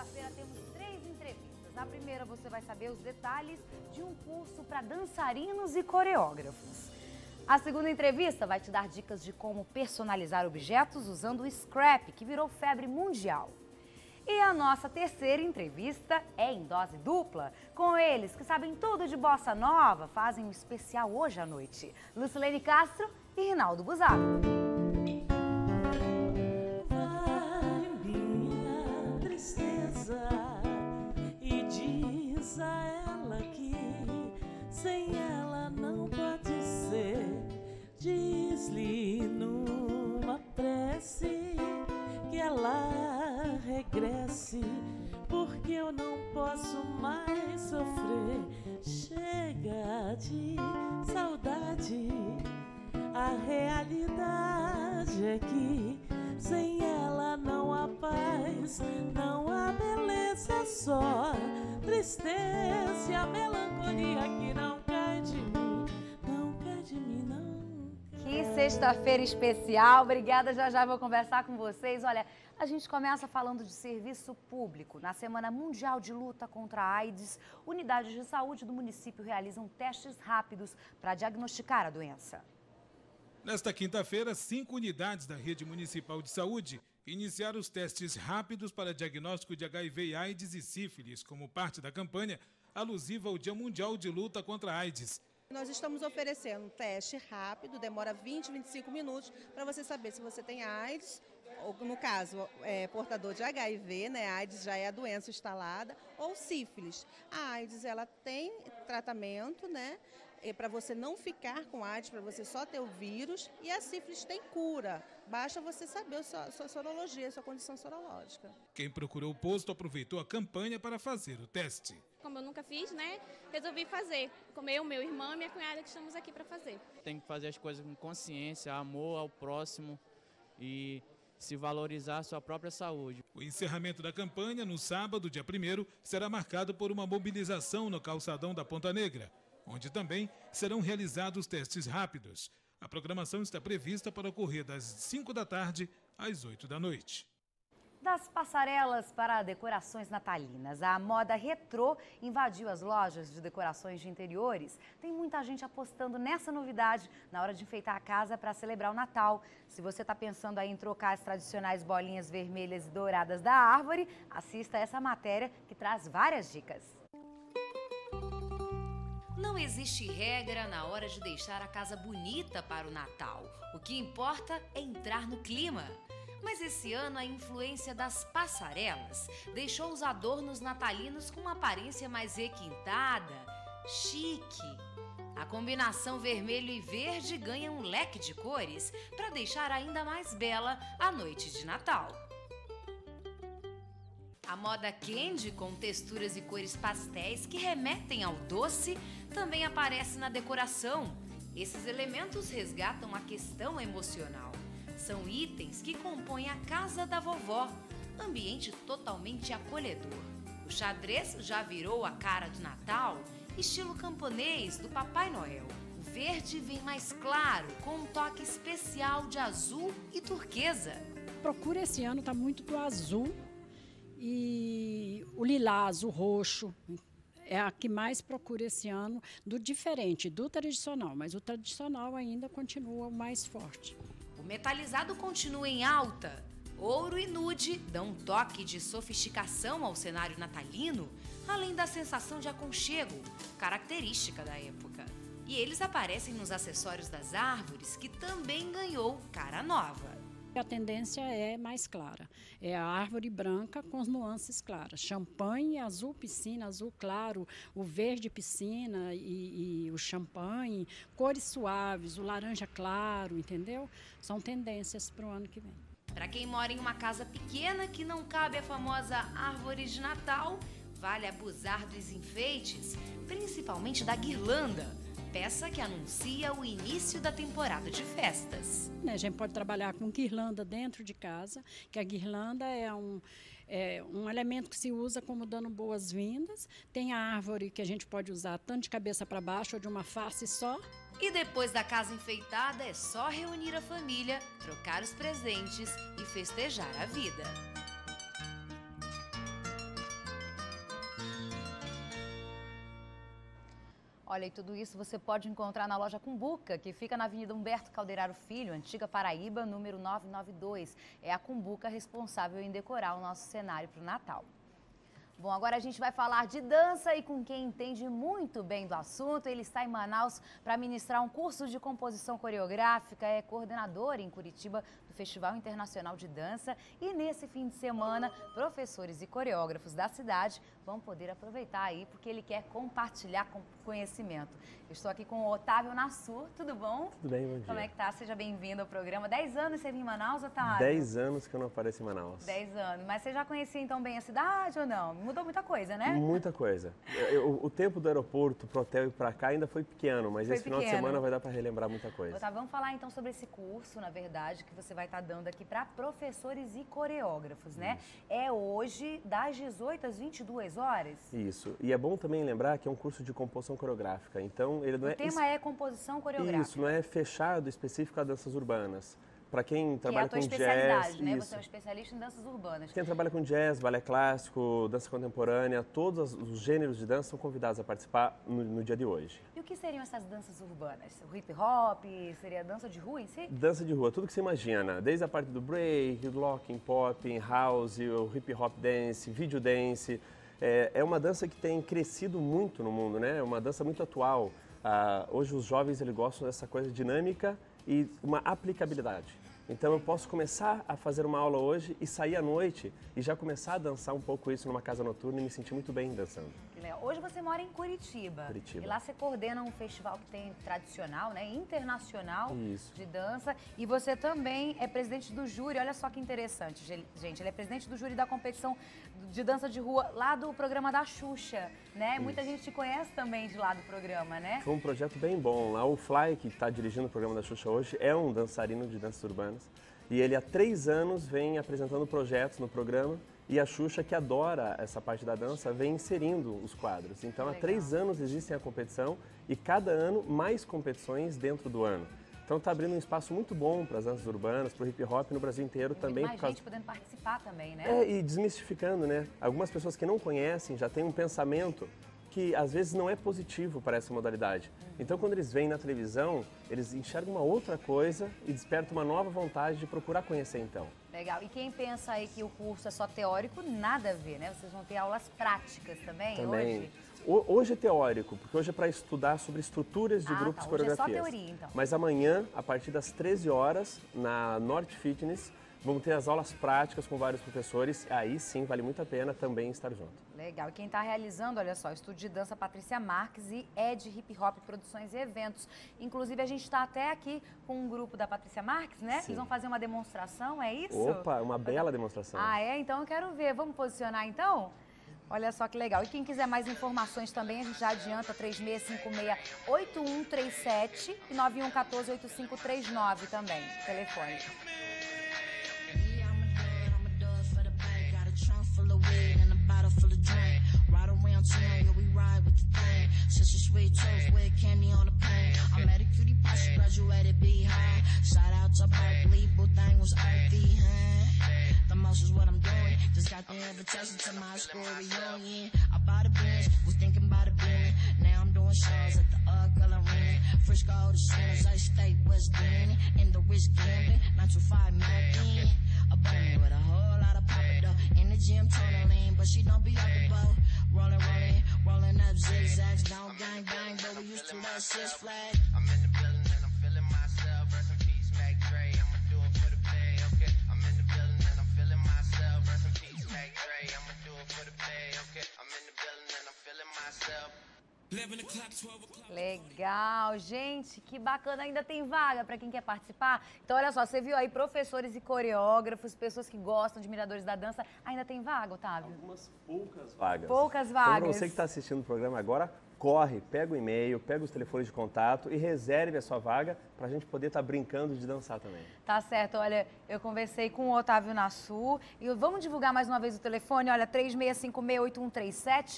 quinta-feira temos 3 entrevistas. Na primeira você vai saber os detalhes de um curso para dançarinos e coreógrafos. A segunda entrevista vai te dar dicas de como personalizar objetos usando o scrap, que virou febre mundial. E a nossa terceira entrevista é em dose dupla, com eles que sabem tudo de bossa nova, fazem um especial hoje à noite. Lucilene Castro e Rinaldo Buzato. Sem ela não pode ser. Diz-lhe numa prece que ela regresse, porque eu não posso mais sofrer. Chega de saudade, a realidade é que sem ela não há paz, não há beleza, só tristeza e a melancolia que não cai de mim, não cai de mim, não cai. Que sexta-feira especial, obrigada, já vou conversar com vocês. Olha, a gente começa falando de serviço público. Na Semana Mundial de Luta contra a AIDS, unidades de saúde do município realizam testes rápidos para diagnosticar a doença. Nesta quinta-feira, 5 unidades da Rede Municipal de Saúde iniciaram os testes rápidos para diagnóstico de HIV, AIDS e sífilis, como parte da campanha alusiva ao Dia Mundial de Luta contra a AIDS. Nós estamos oferecendo um teste rápido, demora 20, 25 minutos, para você saber se você tem AIDS, ou no caso, portador de HIV, né? A AIDS já é a doença instalada, ou sífilis. A AIDS, ela tem tratamento, né? Para você não ficar com AIDS, para você só ter o vírus, e a sífilis tem cura. Basta você saber a sua sorologia, a sua condição sorológica. Quem procurou o posto aproveitou a campanha para fazer o teste. Como eu nunca fiz, né, resolvi fazer. Como eu, meu irmão e minha cunhada que estamos aqui para fazer. Tem que fazer as coisas com consciência, amor ao próximo e se valorizar a sua própria saúde. O encerramento da campanha, no sábado, dia 1º, será marcado por uma mobilização no calçadão da Ponta Negra, onde também serão realizados testes rápidos. A programação está prevista para ocorrer das 5 da tarde às 8 da noite. Das passarelas para decorações natalinas, a moda retrô invadiu as lojas de decorações de interiores. Tem muita gente apostando nessa novidade na hora de enfeitar a casa para celebrar o Natal. Se você está pensando aí em trocar as tradicionais bolinhas vermelhas e douradas da árvore, assista a essa matéria que traz várias dicas. Não existe regra na hora de deixar a casa bonita para o Natal. O que importa é entrar no clima. Mas esse ano a influência das passarelas deixou os adornos natalinos com uma aparência mais requintada, chique. A combinação vermelho e verde ganha um leque de cores para deixar ainda mais bela a noite de Natal. A moda candy, com texturas e cores pastéis que remetem ao doce, também aparece na decoração. Esses elementos resgatam a questão emocional. São itens que compõem a casa da vovó, ambiente totalmente acolhedor. O xadrez já virou a cara do Natal, estilo camponês do Papai Noel. O verde vem mais claro, com um toque especial de azul e turquesa. Procura esse ano está muito do azul e o lilás, o roxo. É a que mais procura esse ano, do diferente, do tradicional, mas o tradicional ainda continua o mais forte. O metalizado continua em alta. Ouro e nude dão um toque de sofisticação ao cenário natalino, além da sensação de aconchego, característica da época. E eles aparecem nos acessórios das árvores, que também ganhou cara nova. A tendência é mais clara, é a árvore branca com as nuances claras, champanhe, azul piscina, azul claro, o verde piscina e o champanhe, cores suaves, o laranja claro, entendeu? São tendências para o ano que vem. Para quem mora em uma casa pequena que não cabe a famosa árvore de Natal, vale abusar dos enfeites, principalmente da guirlanda, peça que anuncia o início da temporada de festas. A gente pode trabalhar com guirlanda dentro de casa, que a guirlanda é um elemento que se usa como dando boas-vindas. Tem a árvore que a gente pode usar tanto de cabeça para baixo ou de uma face só. E depois da casa enfeitada, é só reunir a família, trocar os presentes e festejar a vida. Olha, e tudo isso você pode encontrar na loja Cumbuca, que fica na Avenida Humberto Calderaro Filho, Antiga Paraíba, número 992. É a Cumbuca responsável em decorar o nosso cenário para o Natal. Bom, agora a gente vai falar de dança e com quem entende muito bem do assunto. Ele está em Manaus para ministrar um curso de composição coreográfica, é coordenador em Curitiba do Festival Internacional de Dança. E nesse fim de semana, professores e coreógrafos da cidade vão poder aproveitar aí, porque ele quer compartilhar conhecimento. Eu estou aqui com o Otávio Nassur, tudo bom? Tudo bem, bom dia. Como é que tá? Seja bem-vindo ao programa. 10 anos você vive em Manaus, Otávio? 10 anos que eu não apareço em Manaus. 10 anos. Mas você já conhecia então bem a cidade ou não? Mudou muita coisa, né? Muita coisa. O tempo do aeroporto pro hotel e pra cá ainda foi pequeno, mas esse final de semana vai dar para relembrar muita coisa. Otávio, vamos falar então sobre esse curso, na verdade, que você vai estar dando aqui para professores e coreógrafos, né? Isso. É hoje das 18 às 22 horas? Isso. E é bom também lembrar que é um curso de composição coreográfica. Então, ele não O tema é composição coreográfica. Isso, não é fechado específico a danças urbanas. Para quem trabalha com jazz, né? Você é um especialista em danças urbanas. Quem trabalha com jazz, balé clássico, dança contemporânea, todos os gêneros de dança são convidados a participar no dia de hoje. E o que seriam essas danças urbanas? O hip hop, seria a dança de rua em si? Dança de rua, tudo que você imagina, desde a parte do break, locking, pop, house, o hip hop dance, video dance. É uma dança que tem crescido muito no mundo, né? É uma dança muito atual. Hoje os jovens eles gostam dessa coisa dinâmica e uma aplicabilidade. Então eu posso começar a fazer uma aula hoje e sair à noite e já começar a dançar um pouco isso numa casa noturna e me sentir muito bem dançando. Que legal. Hoje você mora em Curitiba. E lá você coordena um festival que tem tradicional, né, internacional de dança. E você também é presidente do júri. Olha só que interessante, gente. Ele é presidente do júri da competição de dança de rua lá do programa da Xuxa, né? Muita gente te conhece também de lá do programa, né? Foi um projeto bem bom. Lá o Fly, que está dirigindo o programa da Xuxa hoje, é um dançarino de danças urbanas. E ele há 3 anos vem apresentando projetos no programa e a Xuxa, que adora essa parte da dança, vem inserindo os quadros. Então, há 3 anos existe a competição e cada ano mais competições dentro do ano. Então, está abrindo um espaço muito bom para as danças urbanas, para o hip hop no Brasil inteiro também. Mais gente podendo participar também, né? E desmistificando, né? Algumas pessoas que não conhecem já têm um pensamento que às vezes não é positivo para essa modalidade. Então, quando eles veem na televisão, eles enxergam uma outra coisa e despertam uma nova vontade de procurar conhecer então. Legal. E quem pensa aí que o curso é só teórico, nada a ver, né? Vocês vão ter aulas práticas também hoje? Hoje é teórico, porque hoje é para estudar sobre estruturas de grupos, coreografias. Hoje é só teoria, então. Mas amanhã, a partir das 13 horas, na Norte Fitness, vamos ter as aulas práticas com vários professores. Aí sim, vale muito a pena também estar junto. Legal. E quem está realizando, olha só, Estúdio de Dança Patrícia Marques e Ed Hip Hop Produções e Eventos. Inclusive, a gente está até aqui com um grupo da Patrícia Marques, né? Sim. Eles vão fazer uma demonstração, é isso? Opa, uma bela demonstração. Então eu quero ver. Vamos posicionar, então? Olha só que legal. E quem quiser mais informações também, a gente já adianta 3656-8137 e 9114-8539 também, telefone. Sweet toast with candy on the pane. I met a cutie pie, she graduated Beehive. Shout out to Berkeley, boo thing was earthy, huh? The most is what I'm doing. Just got the invitation to my school reunion. I bought a Benz, was thinking about a Bentley. Now I'm doing shows at the Color Arena. Frisco to San Jose State, West Denny. In the Rich Gambling, 925 American. A bunny with a whole lot of papa dough. In the gym, tunneling, but she don't be up the boat. Rolling up zigzags, don't gang, but we used to let Six Flags. I'm in the building and I'm feeling myself. Rest in peace, Mac Dre. I'ma do it for the pay, okay? I'm in the building and I'm feeling myself. Rest in peace, Mac Dre. I'ma do it for the pay, okay? I'm in the building and I'm feeling myself. Legal, gente, que bacana, ainda tem vaga para quem quer participar. Então, olha só, você viu aí professores e coreógrafos, pessoas que gostam de miradores da dança, ainda tem vaga, Otávio? Algumas poucas vagas. Poucas vagas. Então, você que está assistindo o programa agora, corre, pega o e-mail, pega os telefones de contato e reserve a sua vaga para a gente poder estar brincando de dançar também. Tá certo, olha, eu conversei com o Otávio Nassur e vamos divulgar mais uma vez o telefone, olha, 3656-8137,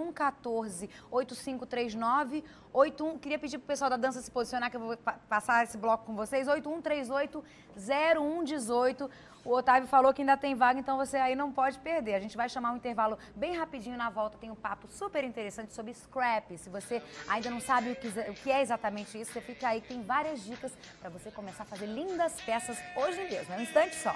9114-8539, 81, queria pedir pro pessoal da dança se posicionar que eu vou passar esse bloco com vocês, 8138-0118, O Otávio falou que ainda tem vaga, então você aí não pode perder. A gente vai chamar um intervalo bem rapidinho, na volta tem um papo super interessante sobre scrap. Se você ainda não sabe o que é exatamente isso, você fica aí, tem várias dicas para você começar a fazer lindas peças hoje mesmo. É um instante só.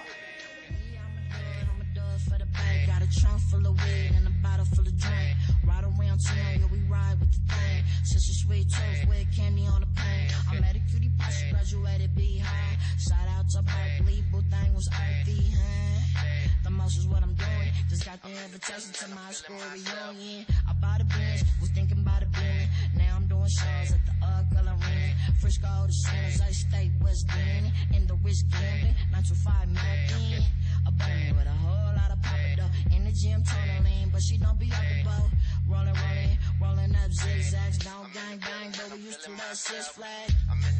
Got a trunk full of weed and a bottle full of drink. Ride around town, yeah, we ride with the thing. Such a sweet tooth with candy on the paint. I met a cutie pie, she graduated B-High. Shout out to Berkeley, boo thing was earthy, huh? The most is what I'm doing. Just got the invitation to my school reunion. I bought a Benz, was thinking about a Bentley. Now I'm doing shows at the Color Arena. Frisco to San Jose State, West Denny. In the Rich Gambling, 925 American. A bunny with a whole lot of pop it up. In the gym, tunneling, but she don't be out the boat. Rolling up zigzags, don't gang bang, but we used to love Six Flags.